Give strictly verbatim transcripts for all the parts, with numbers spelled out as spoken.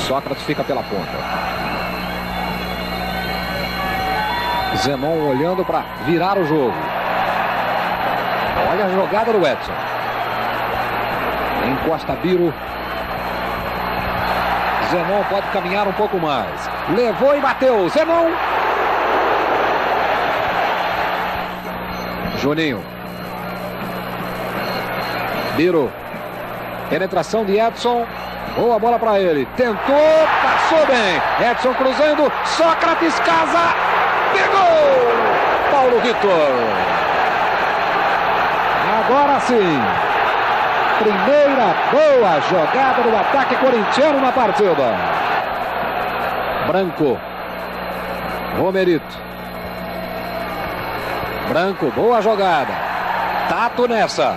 Sócrates fica pela ponta. Zenon olhando para virar o jogo. Olha a jogada do Edson. Encosta Biro. Zenon pode caminhar um pouco mais. Levou e bateu. Zenon. Juninho. Biro. Penetração de Edson. Boa bola para ele. Tentou. Passou bem. Edson cruzando. Sócrates casa. Pegou. Paulo Vitor. Agora sim. Primeira boa jogada do ataque corintiano na partida. Branco. Romerito. Branco, boa jogada. Tato nessa.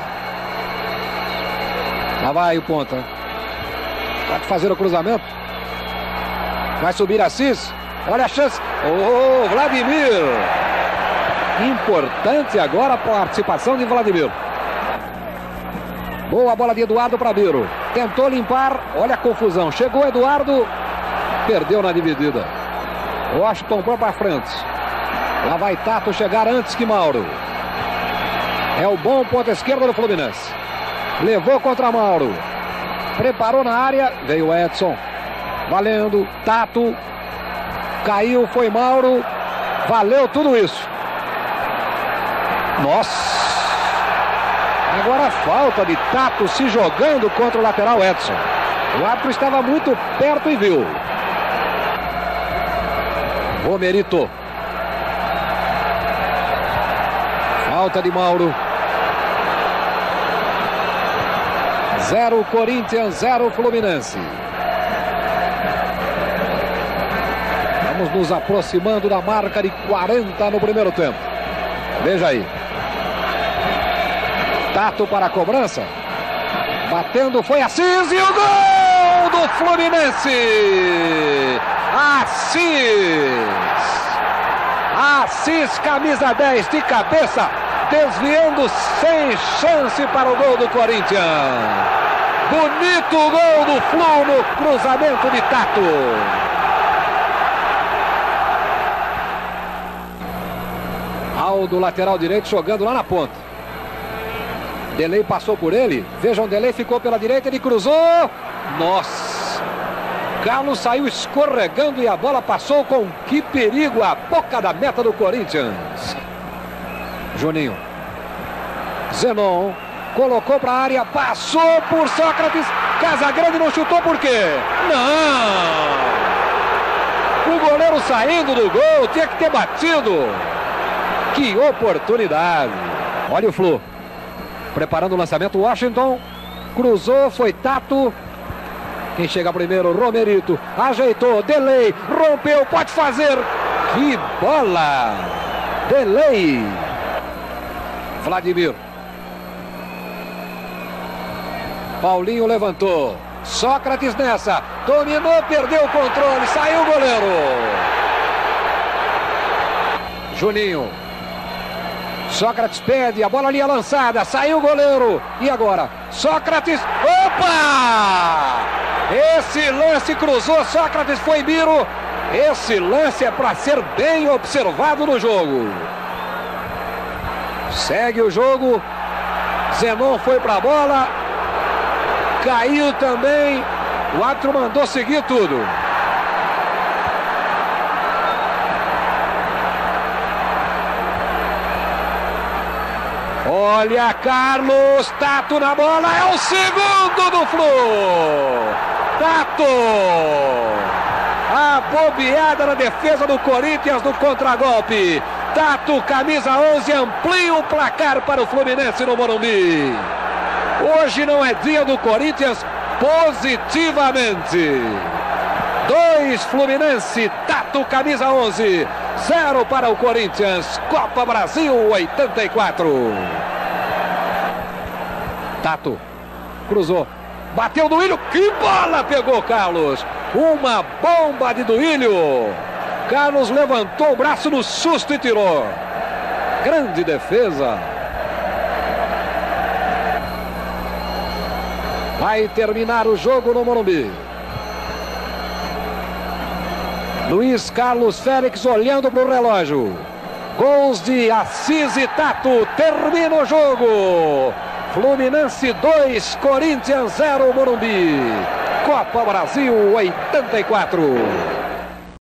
Lá vai o ponta. Pode fazer o cruzamento. Vai subir Assis. Olha a chance. Oh, Vladimir. Importante agora a participação de Vladimir. Boa bola de Eduardo para Biro. Tentou limpar. Olha a confusão. Chegou Eduardo. Perdeu na dividida. Washington foi para frente. Lá vai Tato chegar antes que Mauro. É o bom ponta esquerda do Fluminense. Levou contra Mauro. Preparou na área. Veio Edson. Valendo. Tato. Caiu. Foi Mauro. Valeu tudo isso. Nossa. Agora a falta de Tato se jogando contra o lateral Edson. O árbitro estava muito perto e viu. Romerito. Falta de Mauro. Zero Corinthians, zero Fluminense. Vamos nos aproximando da marca de quarenta no primeiro tempo. Veja aí. Tato para a cobrança. Batendo foi Assis e o gol do Fluminense. Assis. Assis, camisa dez de cabeça. Desviando sem chance para o gol do Corinthians. Bonito gol do Flu no cruzamento de Tato. Aldo, lateral direito, jogando lá na ponta. Delei passou por ele. Vejam, Delei ficou pela direita, ele cruzou. Nossa! Carlos saiu escorregando e a bola passou com que perigo a boca da meta do Corinthians. Juninho. Zenon colocou para a área, passou por Sócrates. Casagrande não chutou por quê? Não! O goleiro saindo do gol, tinha que ter batido. Que oportunidade! Olha o Flu. Preparando o lançamento, Washington. Cruzou, foi Tato. Quem chega primeiro, Romerito. Ajeitou, Delei. Rompeu, pode fazer. Que bola! Delei. Vladimir. Paulinho levantou. Sócrates nessa. Dominou, perdeu o controle. Saiu o goleiro. Juninho. Sócrates pede, a bola ali é lançada, saiu o goleiro, e agora? Sócrates, opa! Esse lance cruzou, Sócrates foi Biro, esse lance é para ser bem observado no jogo. Segue o jogo, Zenon foi para a bola, caiu também, o árbitro mandou seguir tudo. Olha, Carlos, Tato na bola, é o segundo do Flu. Tato. A bobeada na defesa do Corinthians no contragolpe. Tato, camisa onze, amplia o placar para o Fluminense no Morumbi. Hoje não é dia do Corinthians positivamente. Dois Fluminense, Tato, camisa onze. Zero para o Corinthians. Copa Brasil oitenta e quatro. Tato cruzou, bateu Duílio, que bola pegou Carlos, uma bomba de Duílio. Carlos levantou o braço no susto e tirou. Grande defesa. Vai terminar o jogo no Morumbi. Luiz Carlos Félix olhando para o relógio. Gols de Assis e Tato. Termina o jogo. Fluminense dois, Corinthians zero, Morumbi. Copa Brasil oitenta e quatro.